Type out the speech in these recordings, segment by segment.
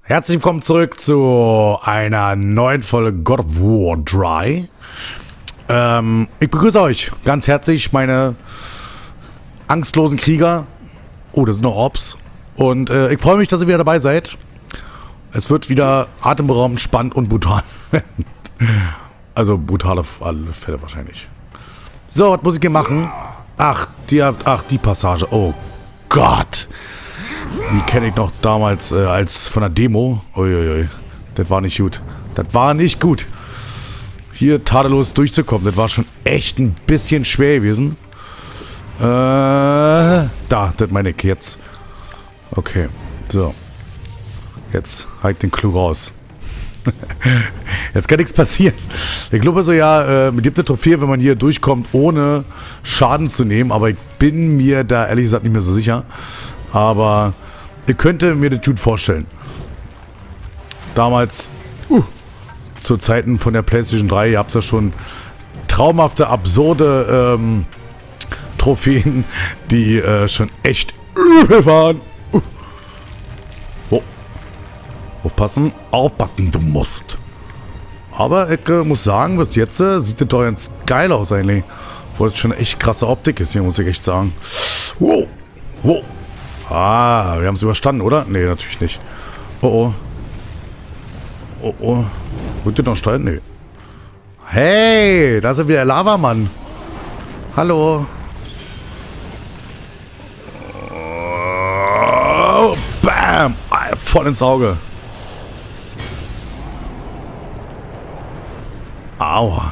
Herzlich willkommen zurück zu einer neuen Folge God of War 3. Ich begrüße euch ganz herzlich, meine angstlosen Krieger. Oh, das sind noch Orbs. Und ich freue mich, dass ihr wieder dabei seid. Es wird wieder atemberaubend, spannend und brutal. Also brutal auf alle Fälle wahrscheinlich. So, was muss ich hier machen? Ach, die Passage. Oh Gott. Die kenne ich noch damals als von der Demo. Uiuiui. Das war nicht gut. Das war nicht gut. Hier tadellos durchzukommen. Das war schon echt ein bisschen schwer gewesen. Da, das meine ich jetzt. Okay. So. Jetzt halt ich den Clou raus. Jetzt kann nichts passieren. Ich glaube so, ja, mit gibt eine Trophäe, wenn man hier durchkommt, ohne Schaden zu nehmen. Aber ich bin mir da ehrlich gesagt nicht mehr so sicher. Aber ihr könnt mir das gut vorstellen. Damals, zu Zeiten von der PlayStation 3, ihr habt ja schon traumhafte, absurde Trophäen, die schon echt übel waren. Oh. Aufpassen, aufpassen, du musst. Aber ich muss sagen, bis jetzt sieht das doch ganz geil aus eigentlich. Obwohl es schon echt krasse Optik ist hier, muss ich echt sagen. Wow. Wow. Ah, wir haben es überstanden, oder? Nee, natürlich nicht. Oh, oh. Oh, oh. Wird ihr noch steuern? Nee. Hey, da ist ja wieder der Lavamann. Hallo. Oh, bam. Voll ins Auge. Aua.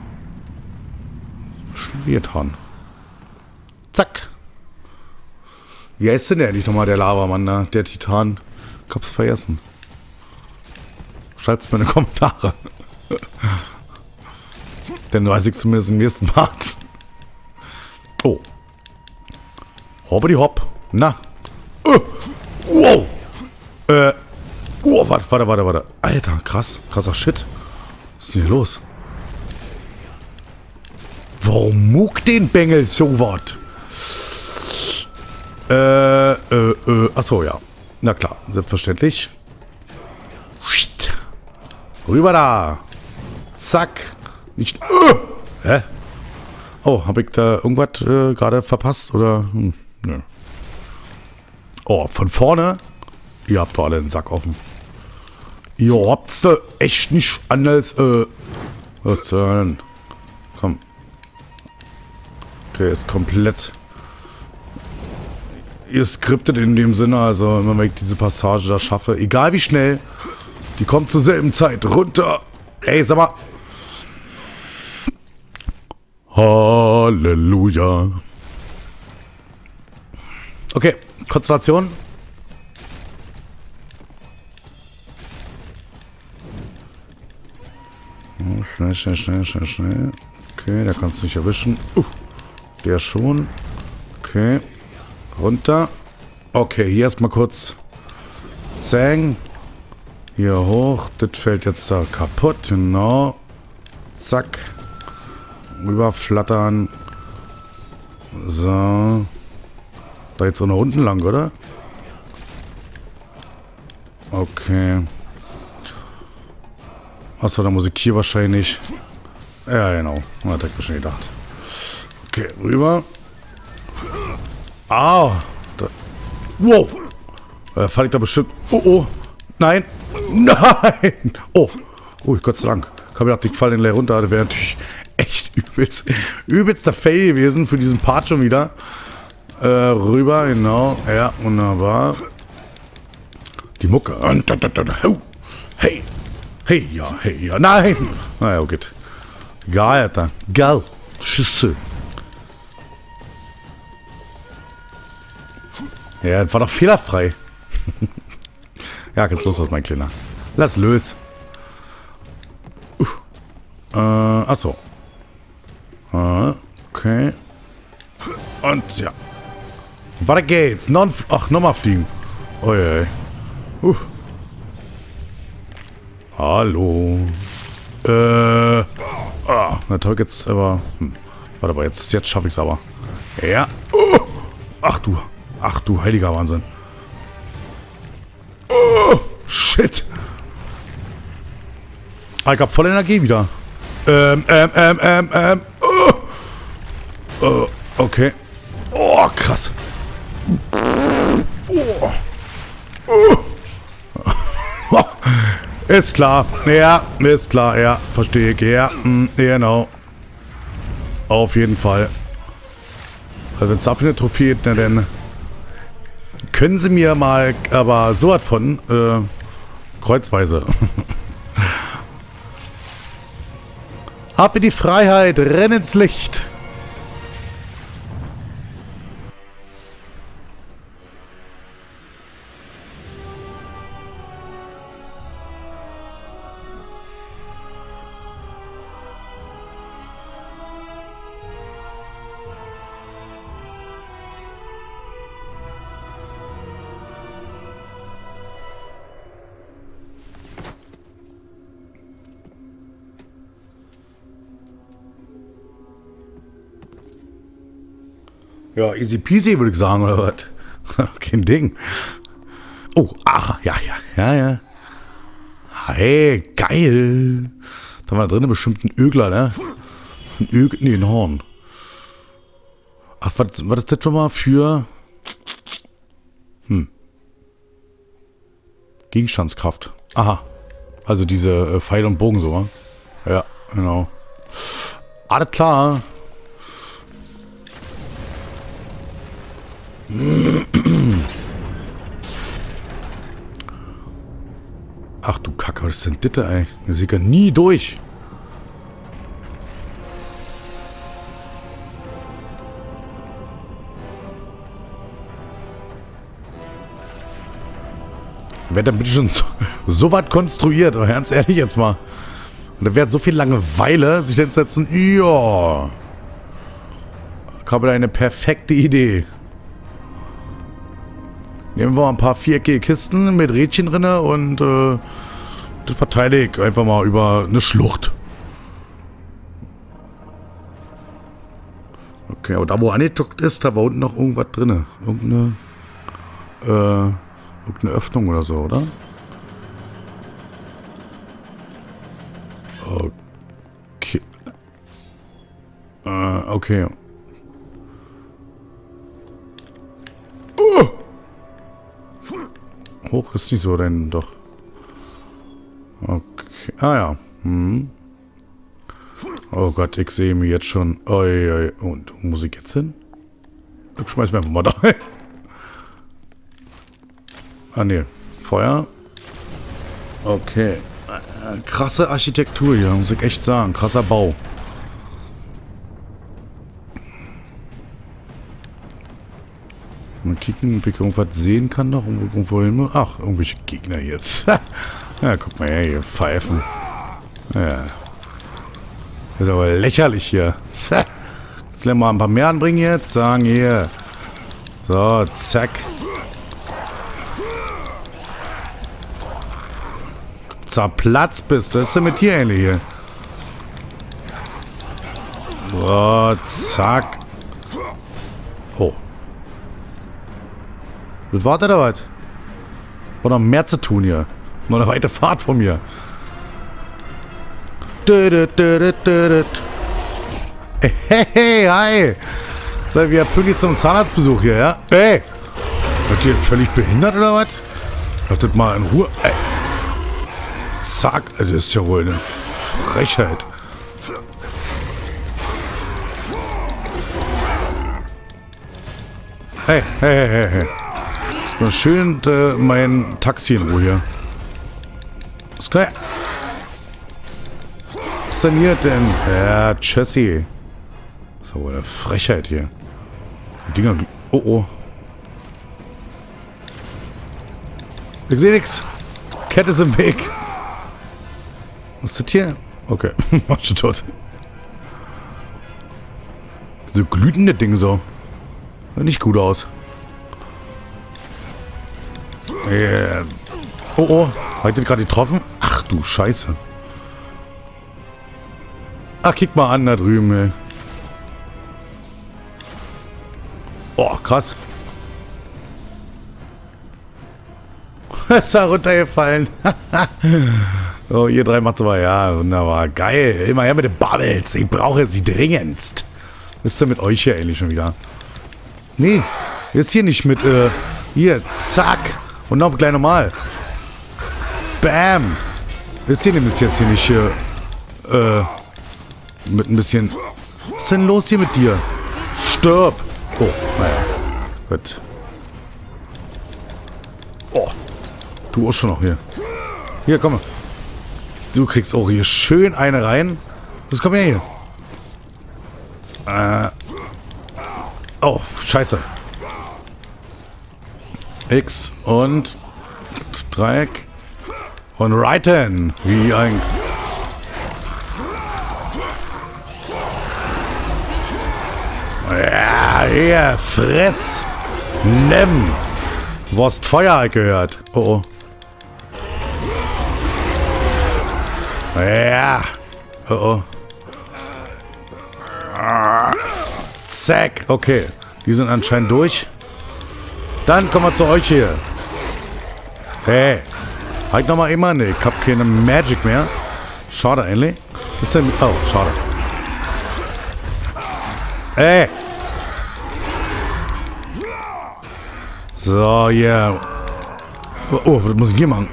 Schon wieder dran. Zack. Wie heißt denn der endlich nochmal, der Lavamann, ne? Der Titan? Ich hab's vergessen. Schreibt's mir in die Kommentare. Dann weiß ich zumindest im nächsten Part. Oh. Hoppidi hopp. Na. Wow. Oh, warte. Alter, krass. Krasser Shit. Was ist denn hier los? Warum muckt den Bengel so was? Achso, ja. Na klar, selbstverständlich. Rüber da. Zack. Nicht. Hä? Oh, habe ich da irgendwas gerade verpasst? Oder? Nö. Oh, von vorne. Ihr habt doch alle den Sack offen. Ihr habt's echt nicht anders. Was denn? Komm. Okay, ist komplett. Ihr skriptet in dem Sinne, also wenn ich diese Passage da schaffe, egal wie schnell, die kommt zur selben Zeit runter. Ey, sag mal. Halleluja. Okay, Konzentration. Schnell. Okay, der kannst du nicht erwischen. Der schon. Okay. Runter. Okay, hier erstmal kurz. Zang. Hier hoch. Das fällt jetzt da kaputt. Genau. Zack. Rüberflattern. So. Da jetzt auch nach unten lang, oder? Okay. Achso, da muss ich hier wahrscheinlich. Ja, genau. Hatte ich mir schon gedacht. Okay, rüber. Au! Wow! Fall ich da bestimmt. Oh! Nein! Nein! Oh, Gott sei Dank. Ich habe gedacht, ich falle den leer runter. Das wäre natürlich echt übelster Fail gewesen für diesen Part schon wieder. Rüber, genau. Ja, wunderbar. Die Mucke. Hey! Hey, ja. Nein! Naja, okay. Geil, Alter. Geil. Schüsse. Ja, das war doch fehlerfrei. Ja, geht's los, mein Kleiner. Lass los. Achso. Okay. Und ja. Weiter geht's. Ach, nochmal fliegen. Ui. Hallo. Das habe ich jetzt aber. Warte mal, jetzt schaffe ich es aber. Ja. Ach du heiliger Wahnsinn. shit. Ah, ich hab voll Energie wieder. Okay. Oh, krass. Ist klar. Ja, ist klar. Ja, verstehe ich. Ja, genau. Auf jeden Fall. Also wenn es dafür eine Trophäe gibt, dann können sie mir mal aber so was von kreuzweise. Habe die Freiheit, renn ins Licht. Ja, easy peasy, würde ich sagen, oder was? Kein Ding. Oh, ja. Hey, geil. Da war da drinnen bestimmt ein Ögler, ne? Ein Horn. Ach, was ist das schon mal für... Gegenstandskraft. Aha. Also diese Pfeil und Bogen so, wa? Ja, genau. Alles klar. Ach du Kacke, was ist denn das, ey? Wir sieht ja nie durch. Wer denn bitte schon so was konstruiert? Aber ganz ehrlich jetzt mal. Und da wird so viel Langeweile sich dann setzen. Ja. Ich habe da eine perfekte Idee. Nehmen wir mal ein paar viereckige Kisten mit Rädchen drin und das verteile ich einfach mal über eine Schlucht. Okay, aber da wo angedockt ist, da war unten noch irgendwas drin. Irgendeine Öffnung oder so, oder? Okay. Okay. Hoch ist nicht so, denn doch. Okay. Ah ja. Oh Gott, ich sehe mich jetzt schon. Oi. Und wo muss ich jetzt hin? Ich schmeiß mir einfach mal da. Ah ne, Feuer. Okay. Krasse Architektur hier, muss ich echt sagen. Krasser Bau. Mal kicken, ob ich irgendwas sehen kann noch. Irgendwo hin. Ach, irgendwelche Gegner jetzt. Ja, guck mal her, hier pfeifen. Ja. Das ist aber lächerlich hier. Jetzt lernen wir mal ein paar mehr anbringen jetzt. Sagen hier. So, zack. Zerplatzt bist. Was ist denn mit dir eigentlich hier? So, zack. Oh. Das war oder was? War noch mehr zu tun hier. Noch eine weite Fahrt von mir. Hey, hi. Seid wir pünktlich zum Zahnarztbesuch hier, ja? Hey. Seid ihr völlig behindert oder was? Wartet mal in Ruhe. Ey. Zack. Das ist ja wohl eine Frechheit. Hey. Ist mal schön mein Taxi in Ruhe hier. Was ist denn hier denn? Ja, Jessie. Das ist ja wohl eine Frechheit hier. Die Dinger... Oh. Ich sehe nichts. Kette ist im Weg. Was ist das hier? Okay, war schon tot. So glühende Ding so. Sieht nicht gut aus. Oh. Hab ich den gerade getroffen? Ach du Scheiße. Ach, kick mal an da drüben, ey. Oh, krass. Ist er runtergefallen. Oh, ihr drei macht aber, ja, wunderbar. Geil. Immer her mit den Bubbles. Ich brauche sie dringendst. Was ist denn mit euch hier eigentlich schon wieder? Nee, jetzt hier nicht mit, hier, zack. Und noch gleich normal. Bam. Ist hier nämlich jetzt hier nicht, mit ein bisschen... Was ist denn los hier mit dir? Stirb. Oh, naja. Gut. Oh. Du auch schon noch hier. Hier, komm mal. Du kriegst auch hier schön eine rein. Was kommt her hier? Oh, scheiße. X und Dreieck. Und Reiten. Wie ein... Ja, hier, friss. Nimm. Du hast Feuer gehört. Oh, oh. Ja. Oh, oh. Zack. Okay. Die sind anscheinend durch. Dann kommen wir zu euch hier. Hey. Halt nochmal immer. Ne, ich hab keine Magic mehr. Schade eigentlich. Ist denn... Oh, schade. Ey. So, yeah. Oh, was muss ich hier machen?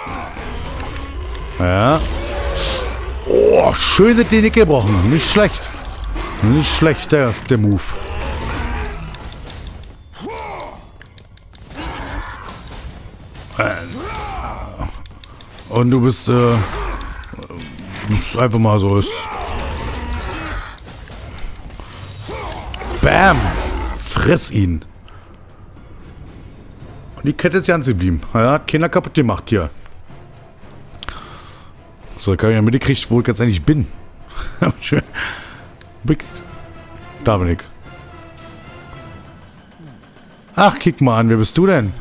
Ja. Oh, schön sind die nicht gebrochen. Nicht schlecht. Nicht schlecht, der Move. Und du bist, einfach mal so ist. Bam! Friss ihn. Und die Kette ist ganz geblieben. Ja, hat keiner kaputt gemacht hier. So, ich habe ja mitgekriegt, wo ich jetzt eigentlich bin. Schön. Da bin ich. Ach, kick mal an, wer bist du denn?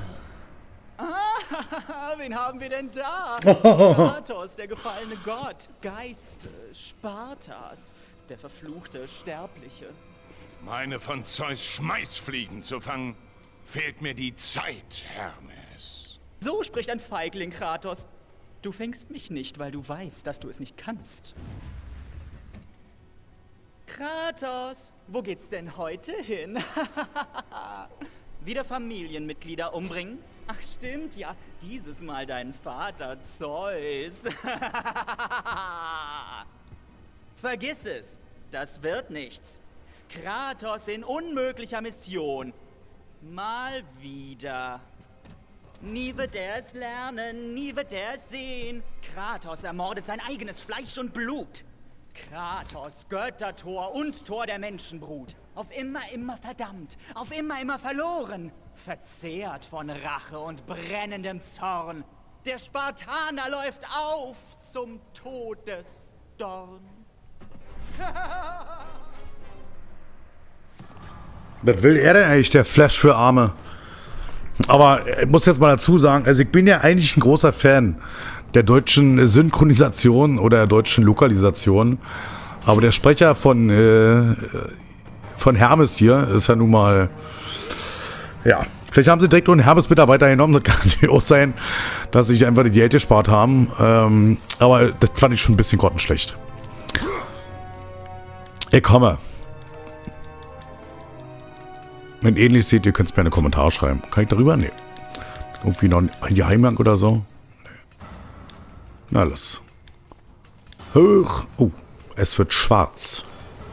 Wen haben wir denn da? Kratos, der gefallene Gott, Geiste, Spartas, der verfluchte Sterbliche. Meine von Zeus Schmeißfliegen zu fangen, fehlt mir die Zeit, Hermes. So spricht ein Feigling, Kratos. Du fängst mich nicht, weil du weißt, dass du es nicht kannst. Kratos, wo geht's denn heute hin? Wieder Familienmitglieder umbringen? Ach stimmt, ja, dieses Mal deinen Vater Zeus. Vergiss es, das wird nichts. Kratos in unmöglicher Mission. Mal wieder. Nie wird er es lernen, nie wird er es sehen. Kratos ermordet sein eigenes Fleisch und Blut. Kratos, Göttertor und Tor der Menschenbrut. Auf immer, immer verdammt, auf immer, immer verloren. Verzehrt von Rache und brennendem Zorn. Der Spartaner läuft auf zum Todesdorn. Was will er denn eigentlich, der Flash für Arme? Aber ich muss jetzt mal dazu sagen, also ich bin ja eigentlich ein großer Fan der deutschen Synchronisation oder der deutschen Lokalisation. Aber der Sprecher von Hermes hier ist ja nun mal... Ja, vielleicht haben sie direkt nur einen Hermes-Mitarbeiter genommen. Das kann natürlich auch sein, dass sie sich einfach die Geld gespart haben. Aber das fand ich schon ein bisschen grottenschlecht. Ich komme. Wenn ähnlich seht, ihr könnt es mir eine Kommentare schreiben. Kann ich darüber? Nee. Irgendwie noch ein Geheimgang oder so? Nee. Na, los. Hoch. Oh, es wird schwarz.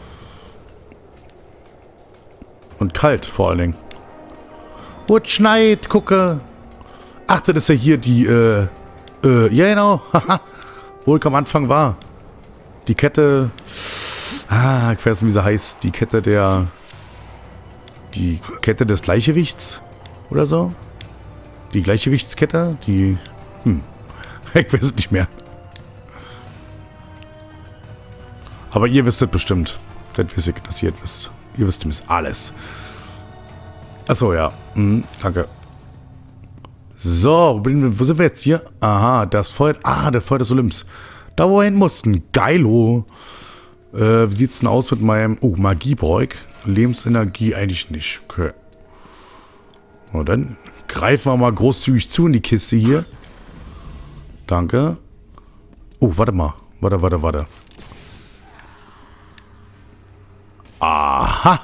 Und kalt vor allen Dingen. Oh, es schneit, gucke. Ach, das ist ja hier die, ja genau. Wo ich am Anfang war. Die Kette. Ah, ich weiß nicht, wie sie heißt. Die Kette der... Die Kette des Gleichgewichts oder so? Die Gleichgewichtskette? Die... Ich weiß es nicht mehr. Aber ihr wisst es bestimmt. Das weiß ich, dass ihr es wisst. Ihr wisst nämlich alles. Achso, ja. Danke. So, wo sind wir jetzt hier? Aha, das Feuer... Ah, der Feuer des Olymps. Da, wo wir hin mussten. Geilo. Wie sieht's denn aus mit meinem... Oh, Magiebeug. Lebensenergie eigentlich nicht. Okay. Und dann Greifen wir mal großzügig zu in die Kiste hier. Danke. Oh, warte mal. Warte. Aha.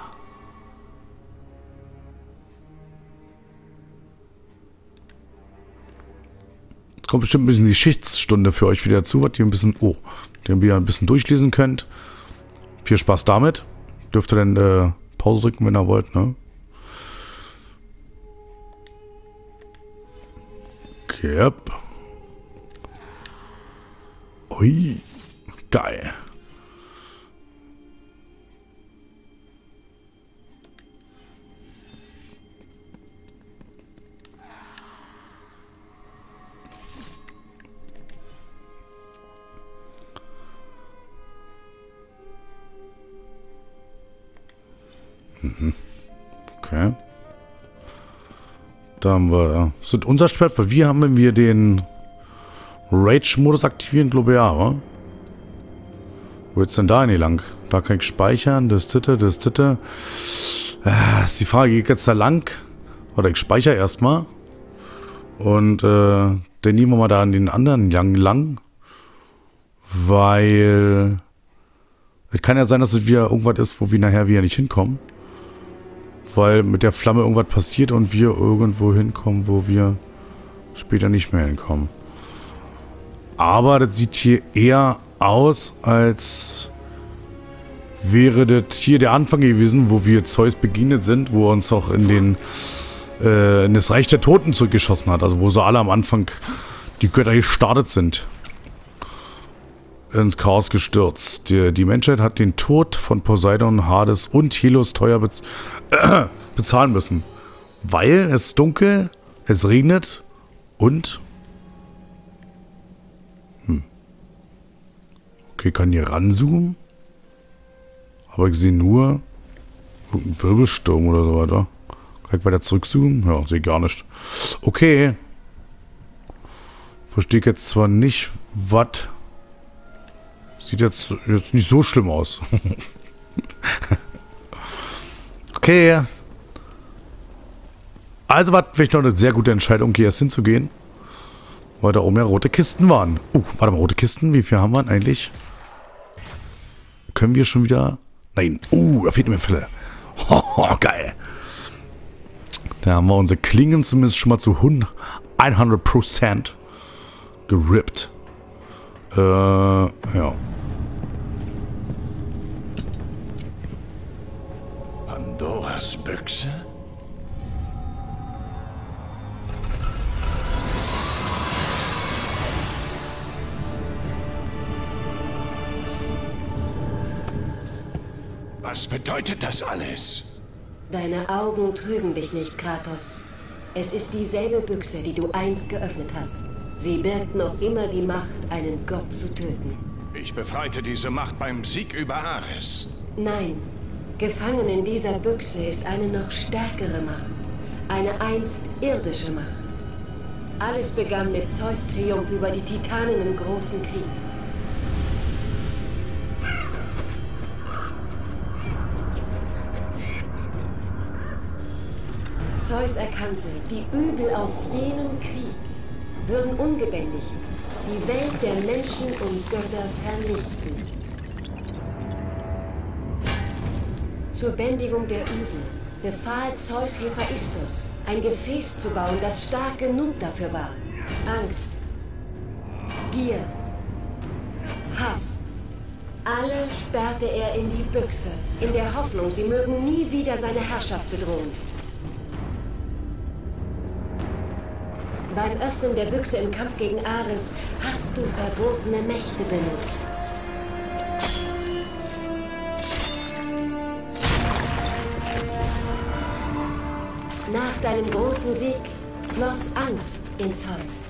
Jetzt kommt bestimmt ein bisschen die Schichtsstunde für euch wieder zu, was ihr ein bisschen, den ihr ein bisschen durchlesen könnt. Viel Spaß damit. Dürft ihr dann Pause drücken, wenn ihr wollt, ne? Yep. Ui. Geil. Okay. Da haben wir... Das ist unser Schwert, weil wir haben, wenn wir den Rage-Modus aktivieren, glaube ich, ja, wa? Wo geht's denn da nicht lang? Da kann ich speichern, das Titte. Ist die Frage, geht jetzt da lang? Oder ich speichere erstmal. Und dann nehmen wir mal da an den anderen lang. Weil... Es kann ja sein, dass es wieder irgendwas ist, wo wir nachher wieder nicht hinkommen. Weil mit der Flamme irgendwas passiert und wir irgendwo hinkommen, wo wir später nicht mehr hinkommen. Aber das sieht hier eher aus, als wäre das hier der Anfang gewesen, wo wir Zeus begegnet sind, wo er uns auch in das Reich der Toten zurückgeschossen hat. Also wo sie alle am Anfang, die Götter gestartet sind. Ins Chaos gestürzt. Die Menschheit hat den Tod von Poseidon, Hades und Helos teuer bezahlen müssen. Weil es ist dunkel, es regnet und... Okay, kann hier ranzoomen. Aber ich sehe nur einen Wirbelsturm oder so weiter. Kann ich weiter zurückzoomen? Ja, sehe gar nicht. Okay. Verstehe ich jetzt zwar nicht, was... Sieht jetzt nicht so schlimm aus. Okay. Also war vielleicht noch eine sehr gute Entscheidung, hier erst hinzugehen. Weil da oben ja rote Kisten waren. Warte mal, rote Kisten? Wie viel haben wir denn eigentlich? Können wir schon wieder... Nein. Da fehlt mir Fälle. Geil. Da haben wir unsere Klingen zumindest schon mal zu 100% gerippt. Ja. Pandoras Büchse? Was bedeutet das alles? Deine Augen trügen dich nicht, Kratos. Es ist dieselbe Büchse, die du einst geöffnet hast. Sie birgt noch immer die Macht, einen Gott zu töten. Ich befreite diese Macht beim Sieg über Ares. Nein, gefangen in dieser Büchse ist eine noch stärkere Macht. Eine einst irdische Macht. Alles begann mit Zeus' Triumph über die Titanen im Großen Krieg. Zeus erkannte, die Übel aus jenem Krieg würden ungebändigt die Welt der Menschen und Götter vernichten. Zur Bändigung der Übel befahl Zeus Hephaistos, ein Gefäß zu bauen, das stark genug dafür war. Angst, Gier, Hass, alle sperrte er in die Büchse, in der Hoffnung, sie mögen nie wieder seine Herrschaft bedrohen. Beim Öffnen der Büchse im Kampf gegen Ares hast du verbotene Mächte benutzt. Nach deinem großen Sieg floss Angst in Zeus.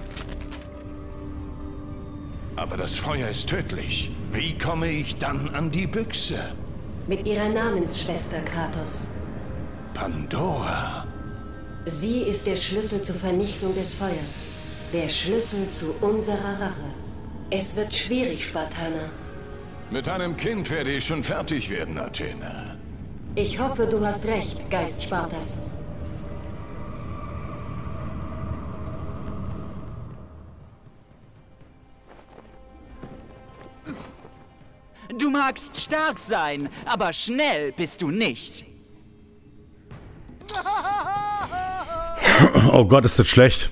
Aber das Feuer ist tödlich. Wie komme ich dann an die Büchse? Mit ihrer Namensschwester, Kratos. Pandora. Sie ist der Schlüssel zur Vernichtung des Feuers. Der Schlüssel zu unserer Rache. Es wird schwierig, Spartaner. Mit einem Kind werde ich schon fertig werden, Athene. Ich hoffe, du hast recht, Geist Spartas. Du magst stark sein, aber schnell bist du nicht. Oh Gott, ist das schlecht.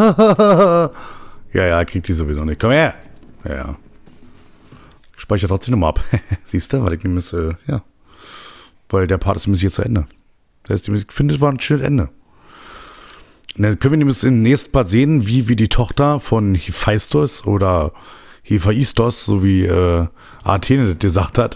Ja, kriegt die sowieso nicht. Komm her. Ja. Speicher trotzdem nochmal ab. Siehst du, weil ich nämlich, ja. Weil der Part ist nämlich hier zu Ende. Das heißt, ich finde, es war ein schönes Ende. Und dann können wir nämlich im nächsten Part sehen, wie die Tochter von Hephaistos oder Hephaistos, so wie Athene das gesagt hat,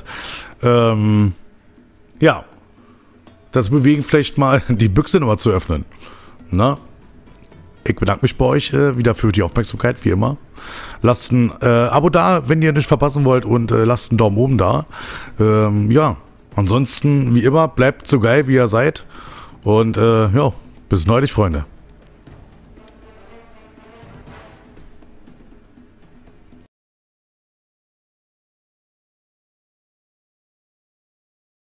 ja, das Bewegen vielleicht mal die Büchse nochmal zu öffnen. Na? Ich bedanke mich bei euch wieder für die Aufmerksamkeit, wie immer. Lasst ein Abo da, wenn ihr nicht verpassen wollt, und lasst einen Daumen oben da. Ja, ansonsten, wie immer, bleibt so geil, wie ihr seid. Und ja, bis neulich, Freunde.